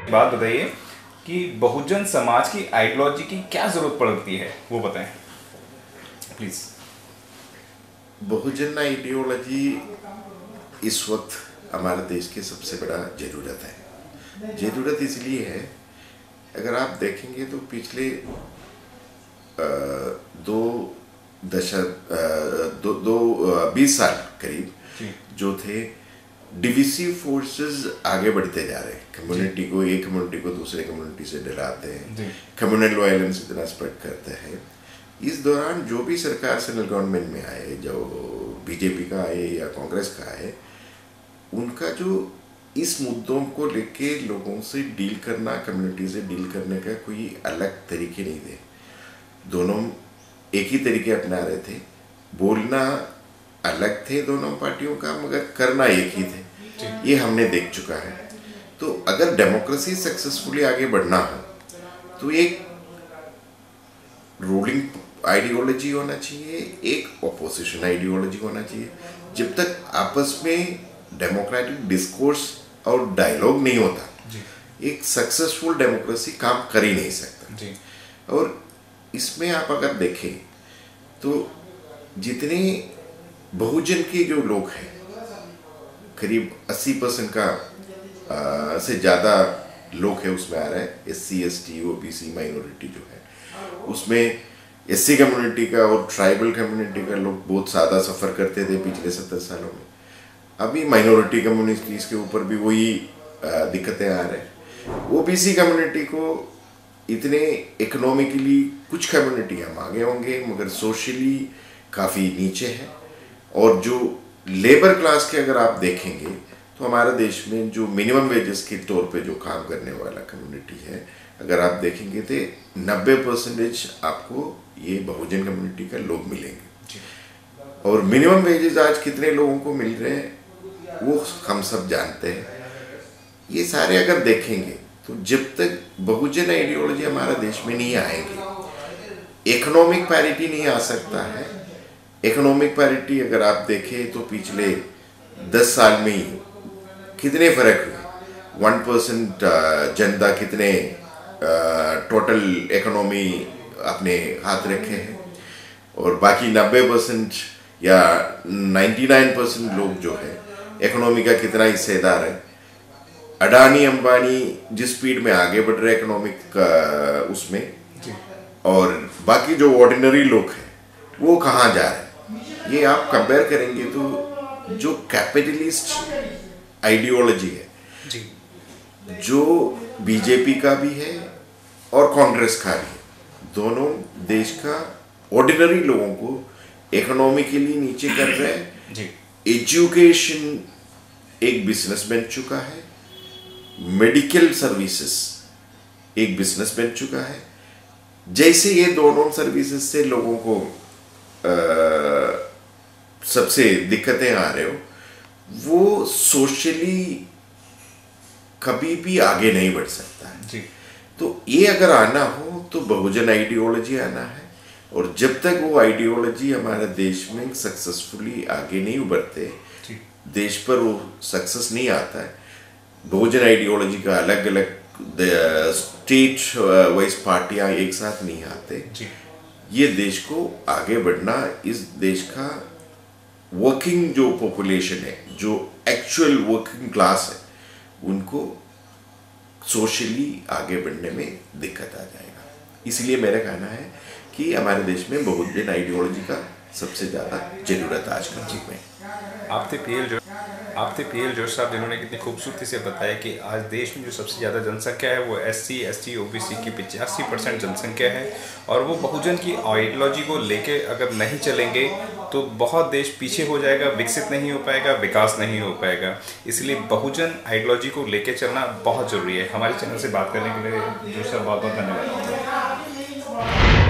बात बताइए कि बहुजन समाज की आइडियोलॉजी की क्या जरूरत पड़ती है, वो बताएं प्लीज। बहुजन आइडियोलॉजी इस वक्त हमारे देश की सबसे बड़ा ज़रूरत है। ज़रूरत इसलिए है, अगर आप देखेंगे तो पिछले दो दशक 20 साल करीब जो थे, डिविसिव फोर्सेस आगे बढ़ते जा रहे हैं। कम्युनिटी को, एक कम्युनिटी को दूसरे कम्युनिटी से डराते हैं, कम्युनल वायलेंस इतना स्प्रेड करते हैं। इस दौरान जो भी सरकार सेंट्रल गवर्नमेंट में आए, जो बीजेपी का आए या कांग्रेस का आए, उनका जो इस मुद्दों को लेके लोगों से डील करना, कम्युनिटी से डील करने का कोई अलग तरीके नहीं थे। दोनों एक ही तरीके अपना रहे थे। बोलना अलग थे दोनों पार्टियों का, मगर करना एक ही थे। ये हमने देख चुका है। तो अगर डेमोक्रेसी सक्सेसफुली आगे बढ़ना हो तो एक रूलिंग आइडियोलॉजी होना चाहिए, एक ऑपोजिशन आइडियोलॉजी होना चाहिए। जब तक आपस में डेमोक्रेटिक डिस्कोर्स और डायलॉग नहीं होता, एक सक्सेसफुल डेमोक्रेसी काम कर ही नहीं सकता। और इसमें आप अगर देखें तो जितने बहुजन के जो लोग हैं, करीब 80% का से ज़्यादा लोग हैं उसमें आ रहा है। SC ST OBC माइनॉरिटी जो है, उसमें SC कम्युनिटी का और ट्राइबल कम्युनिटी का लोग बहुत ज़्यादा सफ़र करते थे पिछले 70 सालों में। अभी माइनॉरिटी कम्युनिटीज़ के ऊपर भी वही दिक्कतें आ रहे हैं। OBC कम्युनिटी को इतने इकोनॉमिकली कुछ कम्युनिटी हम आगे होंगे, मगर सोशली काफ़ी नीचे है। और जो लेबर क्लास के अगर आप देखेंगे तो हमारे देश में जो मिनिमम वेजेस के तौर पे जो काम करने वाला कम्युनिटी है, अगर आप देखेंगे तो 90% आपको ये बहुजन कम्युनिटी का लोग मिलेंगे। और मिनिमम वेजेस आज कितने लोगों को मिल रहे हैं वो हम सब जानते हैं। ये सारे अगर देखेंगे तो जब तक बहुजन आइडियोलॉजी हमारे देश में नहीं आएगी, इकोनॉमिक पैरिटी नहीं आ सकता है। इकोनॉमिक पैरिटी अगर आप देखें तो पिछले 10 साल में ही कितने फर्क हुए। 1% जनता कितने टोटल इकोनॉमी अपने हाथ रखे हैं, और बाकी 90% या 99% लोग जो है इकोनॉमी का कितना हिस्सेदार है। अडानी अंबानी जिस स्पीड में आगे बढ़ रहे इकोनॉमिक उसमें, और बाकी जो ऑर्डिनरी लोग हैं वो कहाँ जा रहे हैं। ये आप कंपेयर करेंगे तो जो कैपिटलिस्ट आइडियोलॉजी है, जो बीजेपी का भी है और कांग्रेस का भी है, दोनों देश का ऑर्डिनरी लोगों को इकोनॉमिकली नीचे कर रहे हैं। एजुकेशन एक बिजनेस बन चुका है, मेडिकल सर्विसेज एक बिजनेस बन चुका है। जैसे ये दोनों सर्विसेज से लोगों को सबसे दिक्कतें आ रहे हो, वो सोशली कभी भी आगे नहीं बढ़ सकता है। तो ये अगर आना हो तो बहुजन आइडियोलॉजी आना है। और जब तक वो आइडियोलॉजी हमारे देश में सक्सेसफुली आगे नहीं उभरते, देश पर वो सक्सेस नहीं आता है, बहुजन आइडियोलॉजी का अलग अलग स्टेट वाइज पार्टियां एक साथ नहीं आते, ये देश को आगे बढ़ना, इस देश का वर्किंग जो पॉपुलेशन है, जो एक्चुअल वर्किंग क्लास है, उनको सोशली आगे बढ़ने में दिक्कत आ जाएगा। इसलिए मेरा कहना है कि हमारे देश में बहुजन आइडियोलॉजी का सबसे ज़्यादा ज़रूरत आज के युग में। आप थे PL जोश साहब, जिन्होंने कितनी खूबसूरती से बताया कि आज देश में जो सबसे ज़्यादा जनसंख्या है वो SC ST OBC की 85% जनसंख्या है। और वो बहुजन की आइडियोलॉजी को लेके अगर नहीं चलेंगे तो बहुत देश पीछे हो जाएगा, विकसित नहीं हो पाएगा, विकास नहीं हो पाएगा। इसलिए बहुजन आइडियोलॉजी को लेके चलना बहुत ज़रूरी है। हमारे चैनल से बात करने के लिए जोश साहब बहुत बहुत धन्यवाद।